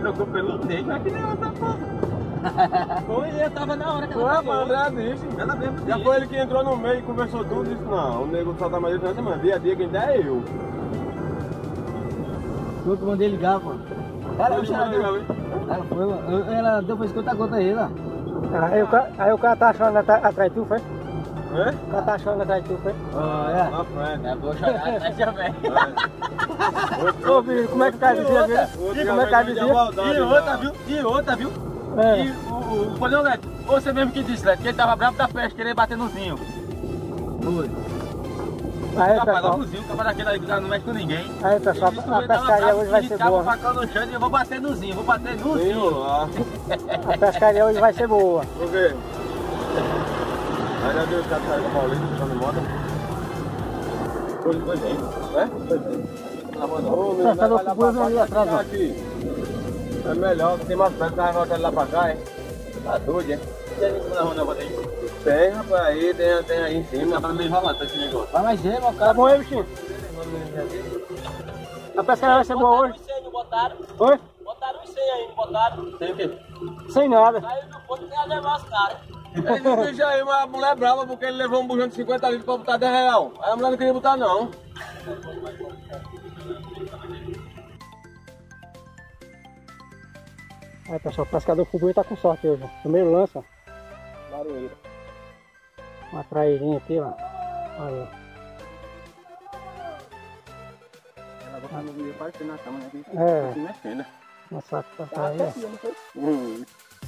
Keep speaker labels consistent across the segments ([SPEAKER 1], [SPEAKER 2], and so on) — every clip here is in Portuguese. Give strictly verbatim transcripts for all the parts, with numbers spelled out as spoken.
[SPEAKER 1] trocou pelo negro, é que nem outra porra. Foi, eu tava na hora que ela
[SPEAKER 2] Ué, mano, André disse.
[SPEAKER 1] Ela mesmo
[SPEAKER 2] Já
[SPEAKER 1] disse.
[SPEAKER 2] foi ele que entrou no meio e conversou tudo e disse, não, o nego só tá mais dizendo, mano, dia a dia quem der é eu.
[SPEAKER 3] Foi que eu mandei ligar, pô. Ela,
[SPEAKER 2] Foi,
[SPEAKER 3] ela,
[SPEAKER 2] mano,
[SPEAKER 3] deu, ela foi, mano. Ela deu pra escutar conta aí, lá.
[SPEAKER 4] Aí o cara, aí o cara tá achando atra- atrás de tu, foi?
[SPEAKER 2] É?
[SPEAKER 4] O cara tá achando atrás de tu, foi?
[SPEAKER 3] Ó, é.
[SPEAKER 2] Na frente.
[SPEAKER 1] É, vou chorar, né, também.
[SPEAKER 4] Ô, filho, como é que o cara dizia, viu?
[SPEAKER 2] Outro
[SPEAKER 4] E como é que o cara
[SPEAKER 2] já
[SPEAKER 4] dizia?
[SPEAKER 2] veio de maldade,
[SPEAKER 1] E outra,
[SPEAKER 2] já.
[SPEAKER 1] viu? E outra, viu?
[SPEAKER 4] É.
[SPEAKER 1] E o, o, o Polhão Neto, você mesmo que disse, Neto, que ele tava bravo da festa, querer bater no Zinho.
[SPEAKER 3] Foi.
[SPEAKER 4] Aí,
[SPEAKER 1] Rapaz,
[SPEAKER 4] pessoal,
[SPEAKER 1] logo o Zinho, o cara daquele ali que já não mexe com ninguém.
[SPEAKER 4] aí, pessoal,
[SPEAKER 1] Ele disse,
[SPEAKER 4] a
[SPEAKER 1] ele tava
[SPEAKER 4] pescaria
[SPEAKER 1] bravo,
[SPEAKER 4] hoje vai
[SPEAKER 1] ele
[SPEAKER 4] ser
[SPEAKER 1] tava
[SPEAKER 4] boa.
[SPEAKER 1] facão no chão e eu vou bater no Zinho, vou bater no
[SPEAKER 2] Sim,
[SPEAKER 1] Zinho.
[SPEAKER 2] lá.
[SPEAKER 4] A pescaria hoje vai ser boa.
[SPEAKER 2] Por quê? Aí já deu o cara sair da Paulista, puxando moto.
[SPEAKER 1] Foi, foi bem.
[SPEAKER 2] É? Foi bem. Ô, meu,
[SPEAKER 4] Pescador
[SPEAKER 2] vai lá
[SPEAKER 4] Fubuio
[SPEAKER 2] pra
[SPEAKER 4] ali
[SPEAKER 2] cá,
[SPEAKER 4] atrás, ó.
[SPEAKER 2] aqui. É melhor, tem mais perto, vai voltar lá pra cá, hein?
[SPEAKER 1] Tá doido, é? Tem ali na rua, não, bota aí.
[SPEAKER 2] Tem, rapaz, aí, tem, tem aí em cima.
[SPEAKER 1] Tá meio enrolado esse negócio.
[SPEAKER 3] Vai mais ver, meu
[SPEAKER 4] Tá
[SPEAKER 3] cara.
[SPEAKER 4] bom aí, bichinho? A pescaria vai ser boa hoje?
[SPEAKER 5] Não botaram?
[SPEAKER 4] Oi?
[SPEAKER 5] Botaram os cem aí, não botaram?
[SPEAKER 1] Tem o quê?
[SPEAKER 4] Sem nada.
[SPEAKER 5] Saiu do ponto e tem a levar os caras.
[SPEAKER 2] Esse bicho aí, uma mulher brava porque ele levou um bujão de cinquenta litros pra botar dez real. Aí a mulher não queria botar, não.
[SPEAKER 4] Aí, pessoal, o pescador Fubuio tá com sorte hoje, ó. Primeiro lança, ó.
[SPEAKER 2] Barulho.
[SPEAKER 4] Uma traírinha aqui, ó. Olha.
[SPEAKER 1] Ela botou no meio, quase na cama, né?
[SPEAKER 4] É.
[SPEAKER 1] Se mexendo.
[SPEAKER 4] Uma saca pra trair, ó.
[SPEAKER 2] Hum.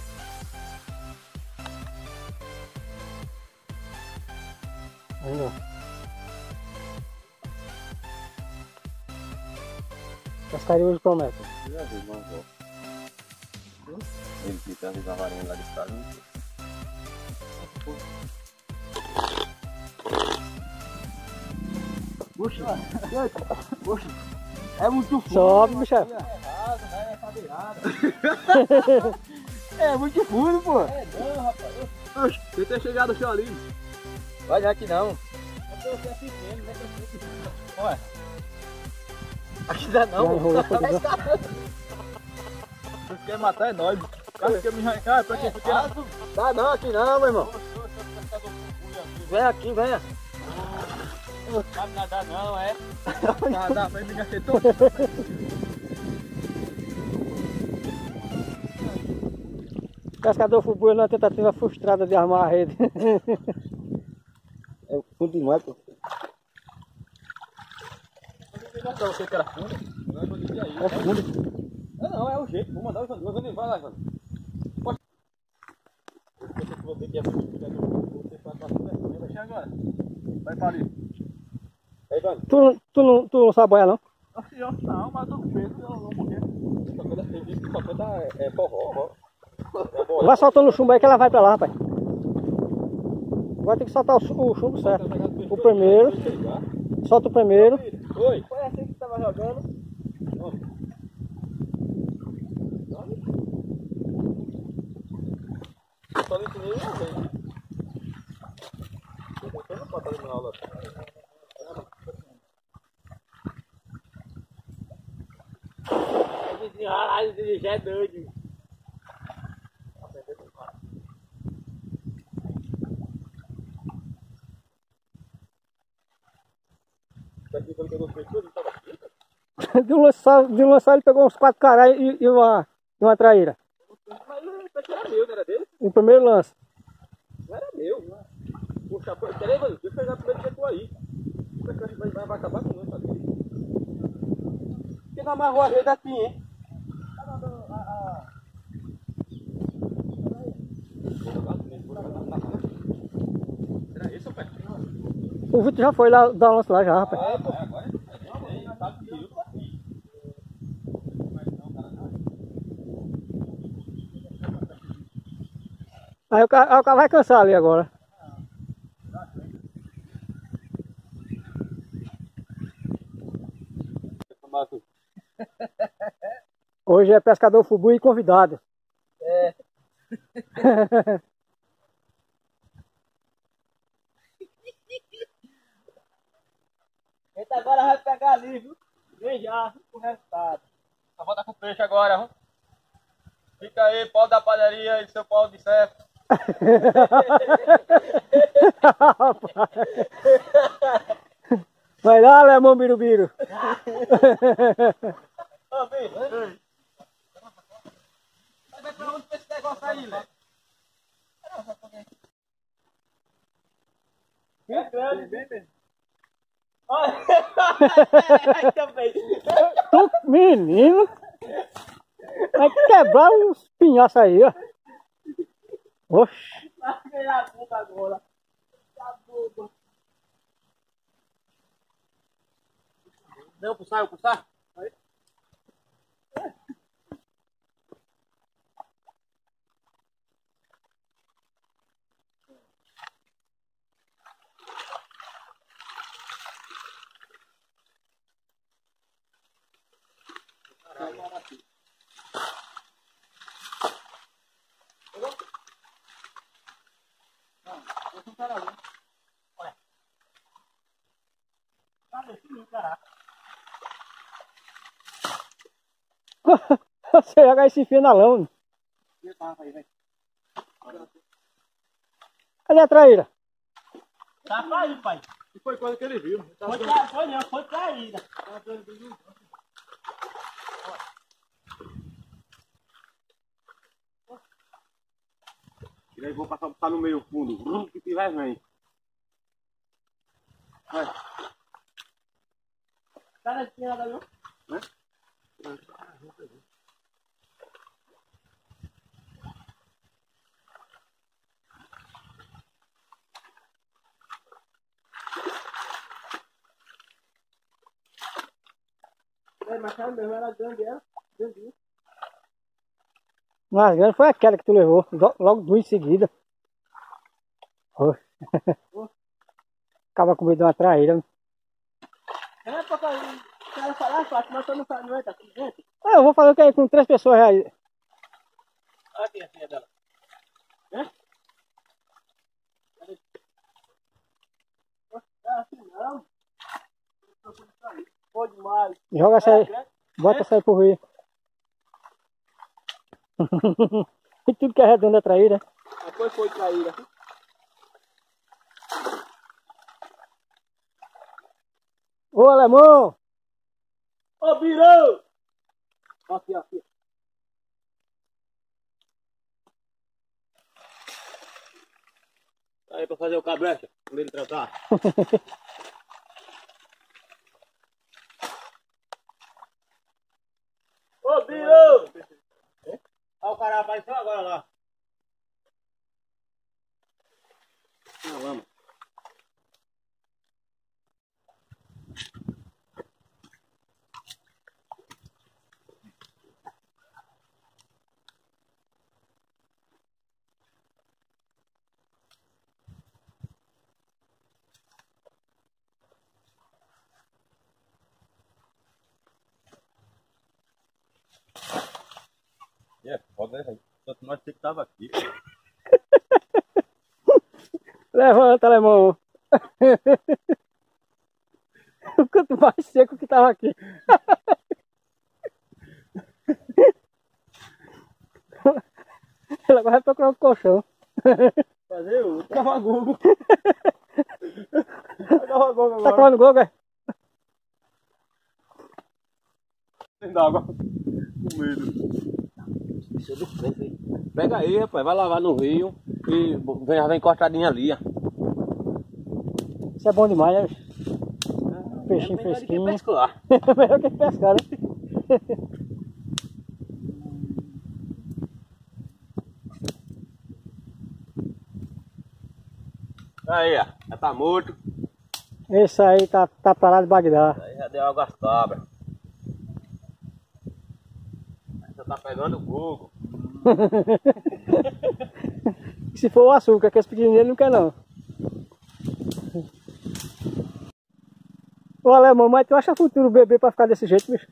[SPEAKER 4] Aí, ó. Pescaria hoje promete.
[SPEAKER 2] Já vi, mano, ó. Ele fica às vezes a varinha lá de casa. Não sei.
[SPEAKER 3] Puxa, puxa. É muito fundo.
[SPEAKER 4] Sobe, bicho.
[SPEAKER 3] É muito fundo, pô.
[SPEAKER 1] É, não, rapaz. Oxe, você tem chegado no chão ali.
[SPEAKER 3] Vai já aqui não.
[SPEAKER 1] Ué.
[SPEAKER 3] Aqui dá não,
[SPEAKER 4] Já
[SPEAKER 3] pô.
[SPEAKER 4] enrolou todo mundo.
[SPEAKER 1] Você quer matar é nós. Cara, quer me arrancar, pra quem pequena.
[SPEAKER 3] Dá não, aqui não, meu irmão. Vem aqui, venha.
[SPEAKER 1] Não sabe nadar não, é? Nadar, vai me gastar todo.
[SPEAKER 4] Pescador Fubuio na tentativa frustrada de armar a rede.
[SPEAKER 3] É fundo demais, pô.
[SPEAKER 1] Não pra você que era fundo. Não, eu dizia aí.
[SPEAKER 3] É fundo.
[SPEAKER 1] Não, não, é o jeito. Vou mandar o Ivan. Ivan, vai lá, Ivan. Pode. Eu vou ver que é muito. Você faz bastante vergonha. Vai chegar agora. Vai para ali. Aí, Ivan.
[SPEAKER 4] Tu, tu, não, tu não sabe boiar, não?
[SPEAKER 1] Eu não, mas eu tô com medo de eu não morrer. Só quando tem visto que só canta é forró, ó.
[SPEAKER 4] Vai soltando o chumbo aí que ela vai pra lá, rapaz. Vai ter que soltar o, chu- o chumbo certo. O primeiro. Solta o primeiro.
[SPEAKER 1] Oi.
[SPEAKER 3] Foi assim que tava jogando.
[SPEAKER 1] Só nem que nem uma vez. Eu tô tentando botar ele na aula.
[SPEAKER 5] Caralho, esse já é doido.
[SPEAKER 1] Daqui foi que eu não sei tudo, tava aqui.
[SPEAKER 4] De um lançar, de um lançar ele pegou uns quatro caras e, e, uma, e uma traíra.
[SPEAKER 1] Mas isso aqui era meu, não era dele?
[SPEAKER 4] O primeiro lance.
[SPEAKER 1] Não era meu. Puxa, peraí, mano, deixa eu pegar primeiro que eu tô aí. Vai, vai, vai, vai acabar com nós, sabe?
[SPEAKER 4] Que não amarrou a rede aqui, hein?
[SPEAKER 1] Era isso, pai?
[SPEAKER 4] O Vitor já foi lá dar um lance lá já, rapaz.
[SPEAKER 1] É, pô, agora é. Sabe que eu tô aqui.
[SPEAKER 4] Aí o cara, aí o cara vai cansar ali agora. Hoje é pescador Fubuio e convidado.
[SPEAKER 3] É. Eita, agora vai pegar ali, viu? Vem já, o resultado.
[SPEAKER 1] Só volta com o peixe agora, ó.
[SPEAKER 2] Fica aí, pau da padaria e seu pau de certo.
[SPEAKER 4] Vai lá, alemão birubiru.
[SPEAKER 2] Ô, bicho. Vai pra onde esse negócio aí, Léo?
[SPEAKER 5] É grande, bem mesmo. Olha, também.
[SPEAKER 4] Tu, menino. Vai quebrar os pinhaços aí, ó. Oxi.
[SPEAKER 5] Vai virar a puta agora. Tá bobo.
[SPEAKER 1] Deu puxar, eu puxar?
[SPEAKER 4] Você joga esse fio na lama. Cadê a traíra?
[SPEAKER 5] Tá pra aí, pai.
[SPEAKER 1] E foi quando que ele viu.
[SPEAKER 5] Foi, tra... foi não, foi traída.
[SPEAKER 1] E aí vou passar tá no meio fundo. Hum, que tiver vem. Vai.
[SPEAKER 5] Tá na esquina da não?
[SPEAKER 1] Né?
[SPEAKER 5] É, mas cara mesmo, era grande, era grande.
[SPEAKER 4] Mas grande foi aquela que tu levou. Logo duas em seguida. Oxe. Acaba com medo de uma traíra.
[SPEAKER 5] É pra fazer. O cara falar fácil, mas eu não falo, não é, tá aqui dentro?
[SPEAKER 4] Ah, eu vou fazer o que aí com três pessoas aí.
[SPEAKER 5] Olha aqui a filha dela. É? É assim não. Pode demais.
[SPEAKER 4] Joga essa aí. Bota essa aí pro rio. E tudo que é redondo é traíra.
[SPEAKER 5] Depois foi traída.
[SPEAKER 4] Ô alemão!
[SPEAKER 5] Ô, virou! Aqui, aqui.
[SPEAKER 1] Aí pra fazer o cabrecha, quando ele tratar.
[SPEAKER 5] Ô, virou!
[SPEAKER 1] Olha o cara apareceu agora lá. Na lama.
[SPEAKER 2] É, pode ver aí. Só que nós que tava aqui.
[SPEAKER 4] Levanta, alemão. O canto mais seco que tava aqui. Ele agora vai procurar um colchão.
[SPEAKER 5] Fazer o.
[SPEAKER 1] Cavagugo.
[SPEAKER 4] Tá comendo gogo, é?
[SPEAKER 1] Tem d'água. Com medo.
[SPEAKER 2] Pega aí, rapaz, vai lavar no rio e vem, já vem encostadinha ali, ó.
[SPEAKER 4] Isso é bom demais, né? Peixinho
[SPEAKER 2] É
[SPEAKER 4] fresquinho.
[SPEAKER 2] pescar.
[SPEAKER 4] É melhor que pescar, né?
[SPEAKER 2] Aí, ó, já tá morto.
[SPEAKER 4] Esse aí tá, tá pra lá de Bagdá.
[SPEAKER 2] Aí já deu água às cabras. Aí já tá pegando o fogo.
[SPEAKER 4] Se for o açúcar, que esse pequenininho ele não quer não. Ô alemão, mas tu acha futuro o bebê pra ficar desse jeito, bicho?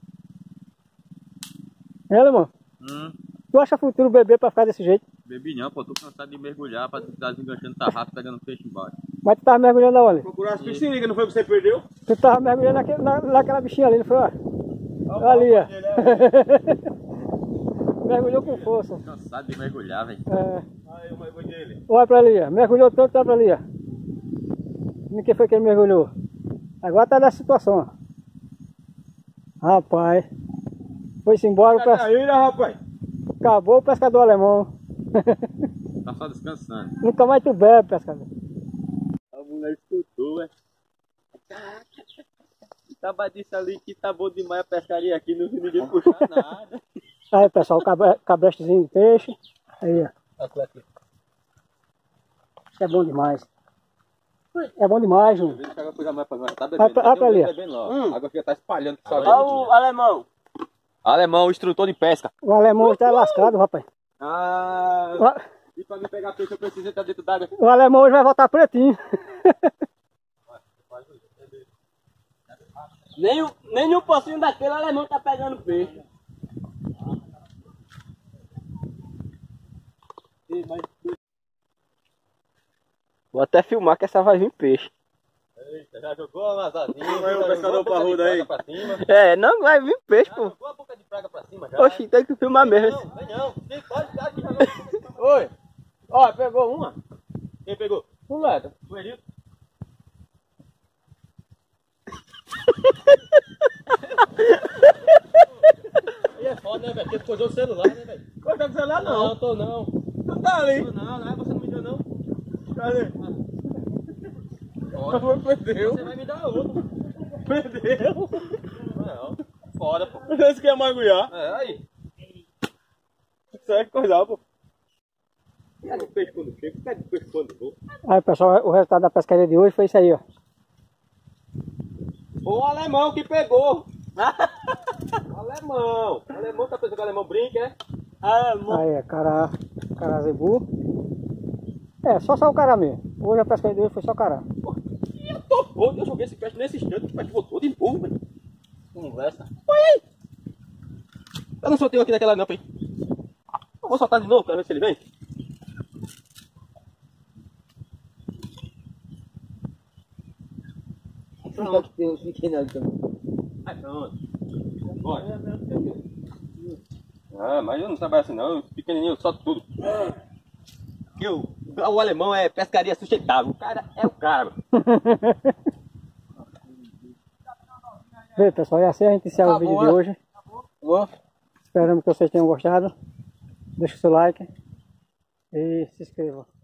[SPEAKER 4] É, alemão?
[SPEAKER 2] Hum,
[SPEAKER 4] Tu acha futuro o bebê pra ficar desse jeito?
[SPEAKER 2] bebi não, pô, tô cansado de mergulhar pra ficar desenganchando tarrafa, pegando peixe embaixo.
[SPEAKER 4] Mas tu tava mergulhando aonde?
[SPEAKER 1] Procurar as piscininhas, não foi o que você perdeu?
[SPEAKER 4] Tu tava mergulhando naquele, na, naquela bichinha ali, não foi? Ó? Ali, ó. Mergulhou com força.
[SPEAKER 3] Cansado de mergulhar, velho.
[SPEAKER 4] É.
[SPEAKER 1] Aí o mergulho dele.
[SPEAKER 4] Olha pra ali, ó. Mergulhou tanto, olha pra ali, ó. Em que foi que ele mergulhou? Agora tá nessa situação, ó. Rapaz. Foi-se embora o pescador.
[SPEAKER 1] Aí, rapaz.
[SPEAKER 4] Acabou o pescador alemão.
[SPEAKER 3] Tá só descansando.
[SPEAKER 4] Nunca mais tu bebe, pescador.
[SPEAKER 3] A mulher escutou, velho. Tava disso ali que tá bom demais a pescaria aqui, não vi ninguém puxar nada.
[SPEAKER 4] Aí, pessoal, cabre... cabrestezinho de peixe. Aí, ó. É bom demais. É bom demais, Júnior.
[SPEAKER 1] Deixa eu pegar mais pra nós. Tá
[SPEAKER 4] Vai
[SPEAKER 1] bebendo,
[SPEAKER 4] pra-
[SPEAKER 1] tá
[SPEAKER 4] vai pra ali, ó.
[SPEAKER 1] bebendo lá. Hum. A água fica tá espalhando.
[SPEAKER 5] Olha o alemão.
[SPEAKER 3] Alemão, o instrutor de pesca.
[SPEAKER 4] O alemão está lascado, rapaz.
[SPEAKER 1] Ah,
[SPEAKER 4] O, a-
[SPEAKER 1] e pra me pegar peixe eu preciso entrar dentro d'água.
[SPEAKER 4] o alemão hoje vai voltar pretinho.
[SPEAKER 5] Nem, o, nem no pocinho daquele alemão tá pegando peixe. Vou até filmar que essa vai vir peixe.
[SPEAKER 1] Eita, já jogou a masadinha. Vai o pescador parrudo aí. Pra cima.
[SPEAKER 5] É, não vai vir peixe,
[SPEAKER 1] Já
[SPEAKER 5] pô.
[SPEAKER 1] jogou a boca de praga pra cima já.
[SPEAKER 5] Oxi, tem que filmar mesmo.
[SPEAKER 1] Não, vem não. Vem, pode dar aqui. Já
[SPEAKER 5] Oi. Ó, pegou uma.
[SPEAKER 1] Quem pegou?
[SPEAKER 5] O Leto.
[SPEAKER 1] O Erildo? Aí é foda, né, velho? Porque coisou o celular, né, velho?
[SPEAKER 5] Cortou o celular
[SPEAKER 1] Não,
[SPEAKER 5] não.
[SPEAKER 1] tô não.
[SPEAKER 5] Não tá ali.
[SPEAKER 1] Tô não, não é você não me deu não.
[SPEAKER 5] Cadê?
[SPEAKER 1] Perdeu. Você vai me dar outro.
[SPEAKER 5] Perdeu.
[SPEAKER 1] Não, foda, pô.
[SPEAKER 5] Esse que é mergulhar.
[SPEAKER 1] É, aí.
[SPEAKER 5] Isso é coisa, pô.
[SPEAKER 1] Cadê o peixe quando chega? Cadê o peixe quando vou?
[SPEAKER 4] Aí, pessoal, o resultado da pescaria de hoje foi isso aí, ó.
[SPEAKER 1] O alemão que pegou. Alemão. Alemão tá pensando que o alemão brinca, é?
[SPEAKER 5] Alemão.
[SPEAKER 4] Aí, é cará, cará zebu. É, só só o cará mesmo. Hoje a pescaria de hoje foi só cará.
[SPEAKER 1] Eu tô doido, eu joguei esse peixe nesse instante, o peixe voltou de novo, velho. Conversa. Eu não soltei um aqui naquela não, pai. Eu vou soltar de novo pra ver se ele vem.
[SPEAKER 5] Pronto, tem uns pequenos também.
[SPEAKER 1] Ai, pronto. Bora. Ah, mas eu não trabalho assim não, eu pequenininho, eu solto tudo. Que o, o alemão é pescaria sustentável, o cara é o cara.
[SPEAKER 4] Bem, pessoal, e assim a gente encerra o vídeo de hoje. Esperamos que vocês tenham gostado. Deixe o seu like e se inscreva.